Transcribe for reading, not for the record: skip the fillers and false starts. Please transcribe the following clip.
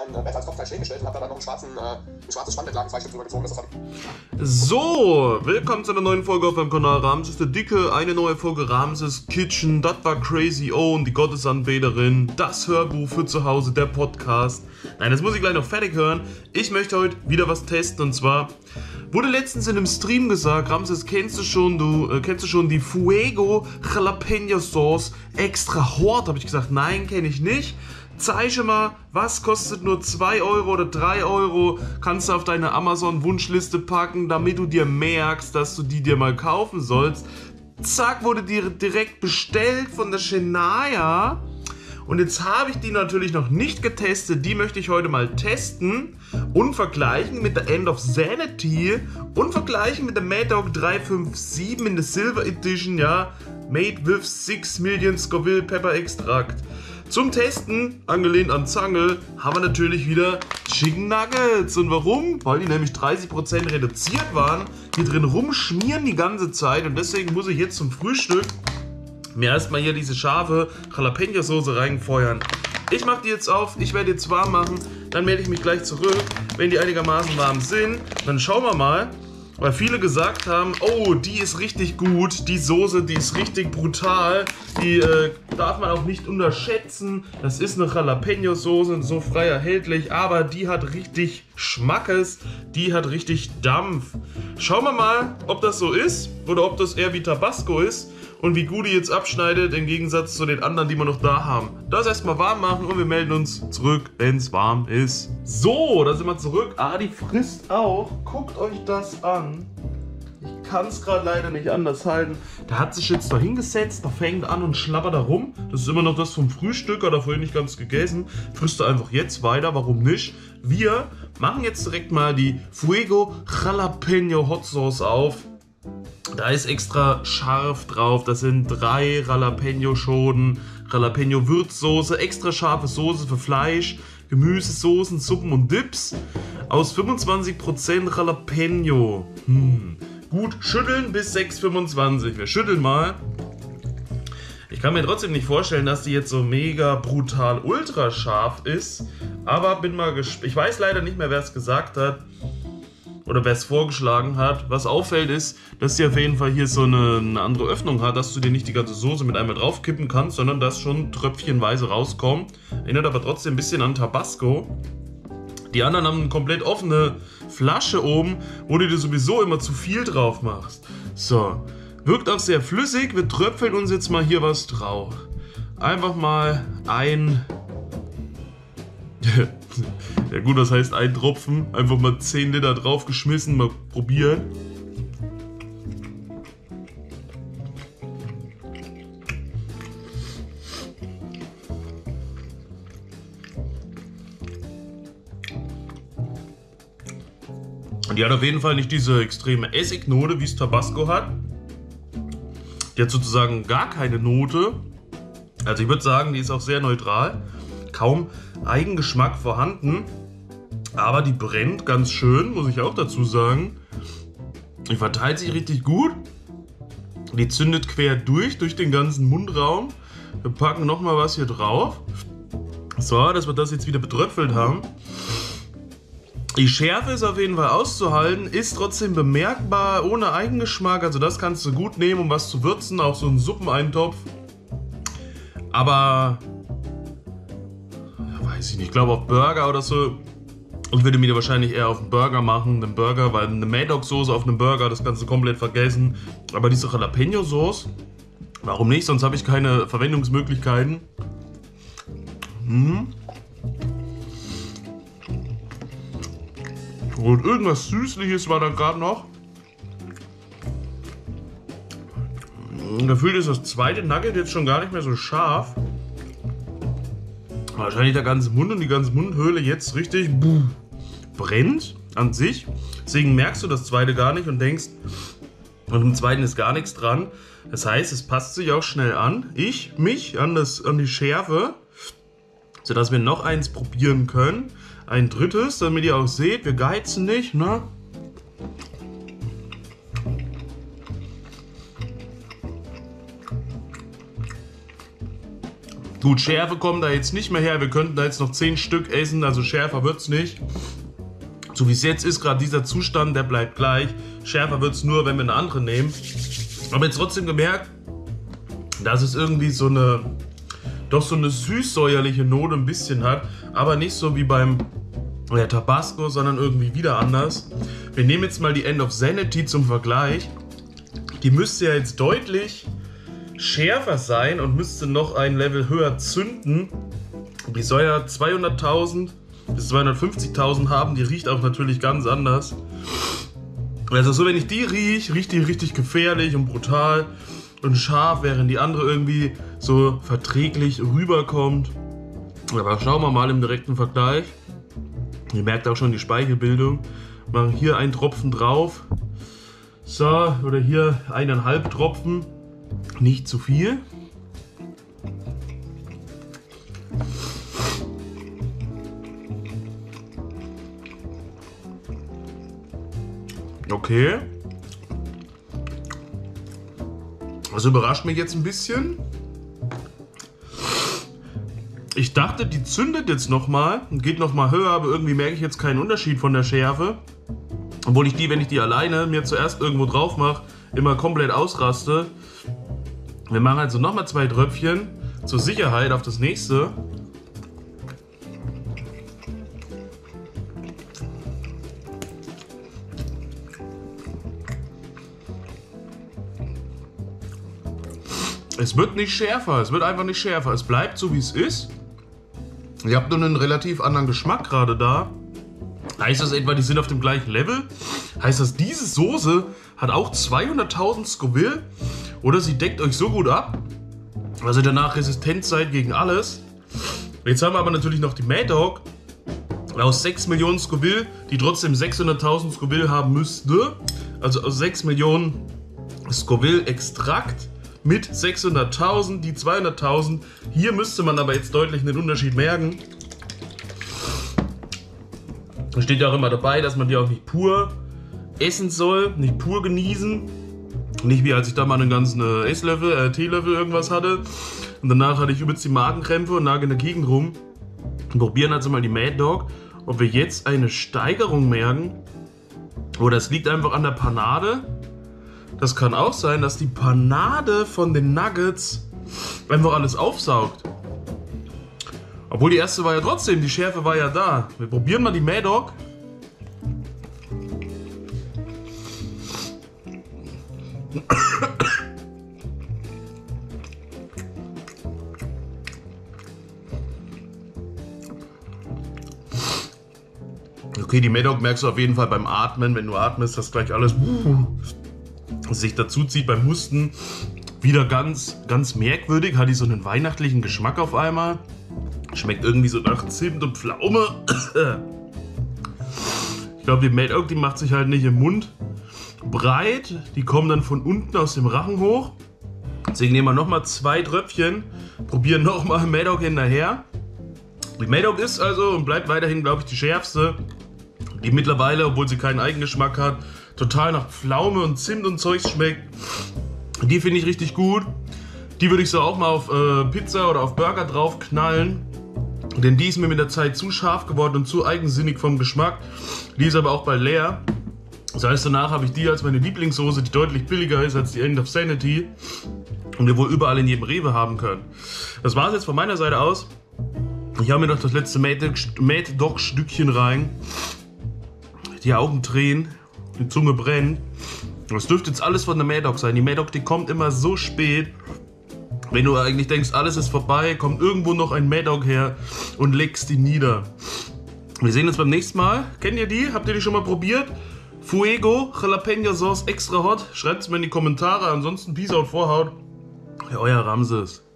Bett als Kopfteil stehen gestellt und habe da dann noch ein schwarzes Spannbettlaken-Freistift drüber gezogen. So, willkommen zu einer neuen Folge auf meinem Kanal Ramses der Dicke. Eine neue Folge Ramses Kitchen, das war crazy. Oh, und die Gottesanbeterin, das Hörbuch für zu Hause, der Podcast. Nein, das muss ich gleich noch fertig hören. Ich möchte heute wieder was testen und zwar wurde letztens in einem Stream gesagt, Ramses, kennst du schon die Fuego Jalapeno Sauce extra hot? Habe ich gesagt, nein, kenne ich nicht. Zeige mal, was kostet nur 2 Euro oder 3 Euro, kannst du auf deine Amazon-Wunschliste packen, damit du dir merkst, dass du die dir mal kaufen sollst. Zack, wurde die direkt bestellt von der Shania. Und jetzt habe ich die natürlich noch nicht getestet, die möchte ich heute mal testen und vergleichen mit der End of Sanity und vergleichen mit der Mad Dog 357 in der Silver Edition, ja, made with 6 Million Scoville Pepper Extract. Zum Testen, angelehnt an Zange, haben wir natürlich wieder Chicken Nuggets. Und warum? Weil die nämlich 30% reduziert waren, hier drin rumschmieren die ganze Zeit und deswegen muss ich jetzt zum Frühstück mir erstmal hier diese scharfe Jalapeno-Soße reinfeuern. Ich mache die jetzt auf, ich werde jetzt warm machen, dann melde ich mich gleich zurück, wenn die einigermaßen warm sind. Dann schauen wir mal, weil viele gesagt haben, oh, die ist richtig gut, die Soße, die ist richtig brutal, die darf man auch nicht unterschätzen. Das ist eine Jalapeno-Soße, so frei erhältlich, aber die hat richtig Schmackes, die hat richtig Dampf. Schauen wir mal, ob das so ist oder ob das eher wie Tabasco ist. Und wie gut die jetzt abschneidet, im Gegensatz zu den anderen, die wir noch da haben. Das erstmal warm machen und wir melden uns zurück, wenn es warm ist. So, da sind wir zurück. Ah, die frisst auch. Guckt euch das an. Ich kann es gerade leider nicht anders halten. Der hat sich jetzt da hingesetzt, da fängt an und schlabbert da rum. Das ist immer noch das vom Frühstück, hat er vorhin nicht ganz gegessen. Frisst er einfach jetzt weiter, warum nicht? Wir machen jetzt direkt mal die Fuego Jalapeno Hot Sauce auf. Da ist extra scharf drauf, das sind 3 Jalapeno-Schoten, Jalapeno-Würzsoße, extra scharfe Soße für Fleisch, Gemüsesoßen, Suppen und Dips aus 25% Jalapeno. Gut, schütteln bis 6,25. Wir schütteln mal. Ich kann mir trotzdem nicht vorstellen, dass die jetzt so mega brutal ultra scharf ist, aber bin mal gespannt. Ich weiß leider nicht mehr, wer es gesagt hat. Oder wer es vorgeschlagen hat. Was auffällt ist, dass sie auf jeden Fall hier so eine andere Öffnung hat, dass du dir nicht die ganze Soße mit einmal draufkippen kannst, sondern dass schon tröpfchenweise rauskommt. Erinnert aber trotzdem ein bisschen an Tabasco. Die anderen haben eine komplett offene Flasche oben, wo du dir sowieso immer zu viel drauf machst. So, wirkt auch sehr flüssig. Wir tröpfeln uns jetzt mal hier was drauf. Einfach mal ein... Ja gut, das heißt ein Tropfen, einfach mal 10 Liter draufgeschmissen, mal probieren. Die hat auf jeden Fall nicht diese extreme Essignote, wie es Tabasco hat. Die hat sozusagen gar keine Note. Also ich würde sagen, die ist auch sehr neutral. Kaum Eigengeschmack vorhanden, aber die brennt ganz schön, muss ich auch dazu sagen. Die verteilt sich richtig gut. Die zündet quer durch den ganzen Mundraum. Wir packen nochmal was hier drauf. So, dass wir das jetzt wieder betröpfelt haben. Die Schärfe ist auf jeden Fall auszuhalten, ist trotzdem bemerkbar, ohne Eigengeschmack. Also das kannst du gut nehmen, um was zu würzen, auch so einen Suppeneintopf. Aber... weiß ich nicht, ich glaube auf Burger oder so. Ich würde mir wahrscheinlich eher auf einen Burger machen, weil eine Mad Dog Soße auf einem Burger, das kannst du komplett vergessen. Aber diese Jalapeno Sauce, warum nicht? Sonst habe ich keine Verwendungsmöglichkeiten. Und irgendwas Süßliches war da gerade noch. Gefühlt ist das zweite Nugget jetzt schon gar nicht mehr so scharf. Wahrscheinlich der ganze Mund und die ganze Mundhöhle jetzt richtig brennt an sich. Deswegen merkst du das zweite gar nicht und denkst, und im zweiten ist gar nichts dran. Das heißt, es passt sich auch schnell an. Mich an die Schärfe, sodass wir noch eins probieren können. Ein drittes, damit ihr auch seht, wir geizen nicht, ne? Gut, Schärfe kommt da jetzt nicht mehr her. Wir könnten da jetzt noch 10 Stück essen, also schärfer wird's nicht. So wie es jetzt ist, gerade dieser Zustand, der bleibt gleich. Schärfer wird's nur, wenn wir eine andere nehmen. Aber jetzt trotzdem gemerkt, dass es irgendwie so eine süß-säuerliche Note ein bisschen hat. Aber nicht so wie beim Tabasco, sondern irgendwie wieder anders. Wir nehmen jetzt mal die End of Sanity zum Vergleich. Die müsste ja jetzt deutlich schärfer sein und müsste noch ein Level höher zünden. Die soll ja 200.000 bis 250.000 haben. Die riecht auch natürlich ganz anders. Also so, wenn ich die riecht die richtig gefährlich und brutal und scharf, während die andere irgendwie so verträglich rüberkommt. Aber schauen wir mal im direkten Vergleich. Ihr merkt auch schon die Speichelbildung. Machen hier einen Tropfen drauf. So, oder hier 1,5 Tropfen. Nicht zu viel. Okay. Das überrascht mich jetzt ein bisschen. Ich dachte, die zündet jetzt nochmal und geht nochmal höher, aber irgendwie merke ich jetzt keinen Unterschied von der Schärfe. Obwohl ich die, wenn ich die alleine mir zuerst irgendwo drauf mache, immer komplett ausraste. Wir machen also nochmal 2 Tröpfchen zur Sicherheit auf das nächste. Es wird nicht schärfer, es wird einfach nicht schärfer. Es bleibt so, wie es ist. Ihr habt nur einen relativ anderen Geschmack gerade da. Heißt das etwa, die sind auf dem gleichen Level? Heißt das, diese Soße hat auch 200.000 Scoville? Oder sie deckt euch so gut ab, dass ihr danach resistent seid gegen alles? Jetzt haben wir aber natürlich noch die Mad Dog aus 6 Millionen Scoville, die trotzdem 600.000 Scoville haben müsste. Also aus 6 Millionen Scoville Extrakt mit 600.000, die 200.000. Hier müsste man aber jetzt deutlich einen Unterschied merken. Da steht ja auch immer dabei, dass man die auch nicht pur essen soll, nicht pur genießen. Nicht wie als ich da mal einen ganzen Teelöffel irgendwas hatte. Und danach hatte ich übelst die Magenkrämpfe und lag in der Gegend rum. Wir probieren also mal die Mad Dog, ob wir jetzt eine Steigerung merken. Oder es liegt einfach an der Panade. Das kann auch sein, dass die Panade von den Nuggets einfach alles aufsaugt. Obwohl die erste war ja trotzdem, die Schärfe war ja da. Wir probieren mal die Mad Dog. Okay, die Mad Dog merkst du auf jeden Fall beim Atmen. Wenn du atmest, dass gleich alles sich dazu zieht beim Husten. Wieder ganz merkwürdig. Hat die so einen weihnachtlichen Geschmack auf einmal. Schmeckt irgendwie so nach Zimt und Pflaume. Ich glaube, die Mad Dog, die macht sich halt nicht im Mund breit. Die kommen dann von unten aus dem Rachen hoch. Deswegen nehmen wir nochmal 2 Tröpfchen. Probieren nochmal Mad Dog hinterher. Die Mad Dog ist also und bleibt weiterhin, glaube ich, die schärfste. Die mittlerweile, obwohl sie keinen Eigengeschmack hat, total nach Pflaume und Zimt und Zeugs schmeckt. Die finde ich richtig gut. Die würde ich so auch mal auf Pizza oder auf Burger drauf knallen. Denn die ist mir mit der Zeit zu scharf geworden und zu eigensinnig vom Geschmack. Die ist aber auch bald leer. Das heißt, danach habe ich die als meine Lieblingssoße, die deutlich billiger ist als die End of Sanity. Und wir wohl überall in jedem Rewe haben können. Das war es jetzt von meiner Seite aus. Ich habe mir noch das letzte Mad Dog Stückchen rein. Die Augen drehen, die Zunge brennt. Das dürfte jetzt alles von der Mad Dog sein. Die Mad Dog, die kommt immer so spät. Wenn du eigentlich denkst, alles ist vorbei, kommt irgendwo noch ein Mad Dog her und legst die nieder. Wir sehen uns beim nächsten Mal. Kennt ihr die? Habt ihr die schon mal probiert? Fuego, Jalapeno Sauce extra hot. Schreibt es mir in die Kommentare. Ansonsten Peace out, Vorhaut. Euer Ramses.